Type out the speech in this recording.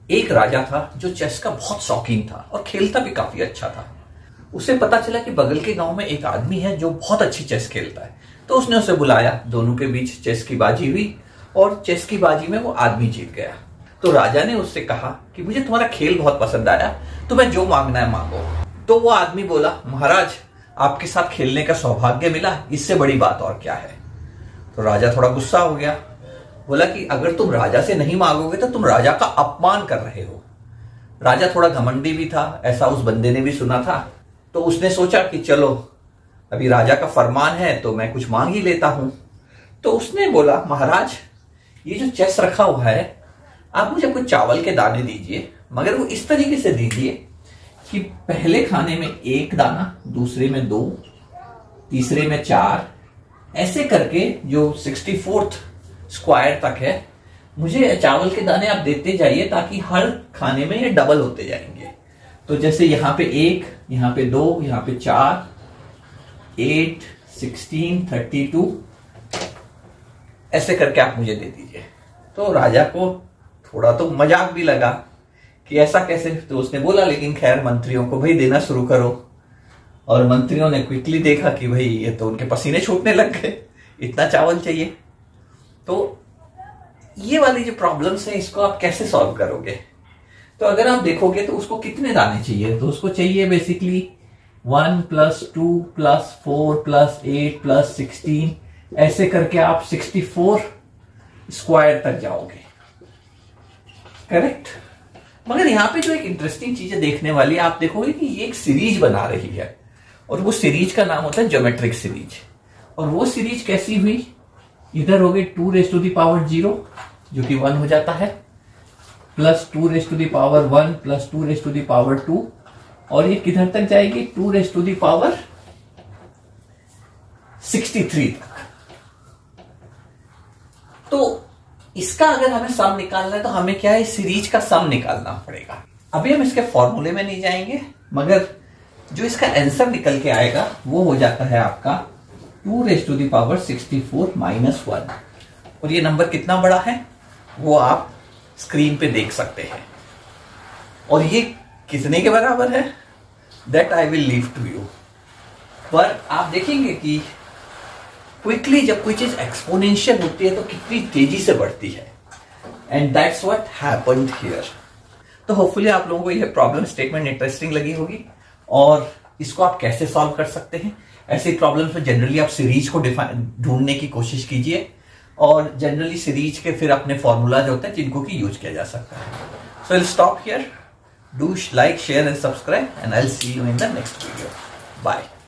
एक राजा था जो चेस का बहुत शौकीन था और खेलता भी काफी अच्छा था। उसे पता चला कि बगल के गांव में एक आदमी है जो बहुत अच्छी चेस खेलता है, तो उसने उसे बुलाया। दोनों के बीच चेस की बाजी हुई और चेस की बाजी में वो आदमी जीत गया। तो राजा ने उससे कहा कि मुझे तुम्हारा खेल बहुत पसंद आया, तुम्हें जो मांगना है मांगो। तो वो आदमी बोला, महाराज आपके साथ खेलने का सौभाग्य मिला, इससे बड़ी बात और क्या है। तो राजा थोड़ा गुस्सा हो गया, बोला कि अगर तुम राजा से नहीं मांगोगे तो तुम राजा का अपमान कर रहे हो। राजा थोड़ा घमंडी भी था, ऐसा उस बंदे ने भी सुना था। तो उसने सोचा कि चलो अभी राजा का फरमान है तो मैं कुछ मांग ही लेता हूं। तो उसने बोला, महाराज ये जो चेस रखा हुआ है, आप मुझे कुछ चावल के दाने दीजिए, मगर वो इस तरीके से दीजिए कि पहले खाने में 1 दाना, दूसरे में 2, तीसरे में 4, ऐसे करके जो 64th स्क्वायर तक है मुझे चावल के दाने आप देते जाइए, ताकि हर खाने में ये डबल होते जाएंगे। तो जैसे यहाँ पे 1, यहाँ पे 2, यहाँ पे 4, 8, 16, 32, ऐसे करके आप मुझे दे दीजिए। तो राजा को थोड़ा तो मजाक भी लगा कि ऐसा कैसे। तो उसने बोला, लेकिन खैर मंत्रियों को भाई देना शुरू करो। और मंत्रियों ने क्विकली देखा कि भाई ये तो उनके पसीने छूटने लग गए, इतना चावल चाहिए। तो ये वाली जो प्रॉब्लम्स है, इसको आप कैसे सॉल्व करोगे। तो अगर आप देखोगे तो उसको कितने दाने चाहिए, तो उसको चाहिए बेसिकली 1 + 2 + 4 + 8 + 16, ऐसे करके आप 64 स्क्वायर तक जाओगे। करेक्ट। मगर यहां पे जो एक इंटरेस्टिंग चीज है देखने वाली, आप देखोगे कि ये एक सीरीज बना रही है, और वो सीरीज का नाम होता है ज्योमेट्रिक सीरीज। और वो सीरीज कैसी हुई, इधर हो गई 2⁻0 जो कि 1 हो जाता है, +2⁻1 + 2⁻2, और ये किधर तक जाएगी, 2⁻63 तक। तो इसका अगर हमें सम निकालना है तो हमें क्या है, सीरीज का सम निकालना पड़ेगा। अभी हम इसके फॉर्मूले में नहीं जाएंगे, मगर जो इसका आंसर निकल के आएगा वो हो जाता है आपका 2⁻64 - 1। और ये नंबर कितना बड़ा है वो आप स्क्रीन पे देख सकते हैं। और ये कितने के बराबर है, that I will leave to you. पर आप देखेंगे कि क्विकली जब कोई चीज एक्सपोनेंशियल होती है तो कितनी तेजी से बढ़ती है, and that's what happened here. तो होपफुली आप लोगों को यह प्रॉब्लम स्टेटमेंट इंटरेस्टिंग लगी होगी, और इसको आप कैसे सॉल्व कर सकते हैं। ऐसे प्रॉब्लम्स में जनरली आप सीरीज को ढूंढने की कोशिश कीजिए, और जनरली सीरीज के फिर अपने फॉर्मूला जो होते हैं जिनको की यूज किया जा सकता है। So I will stop here. Do like, share and subscribe, and I will see you in the next video. Bye.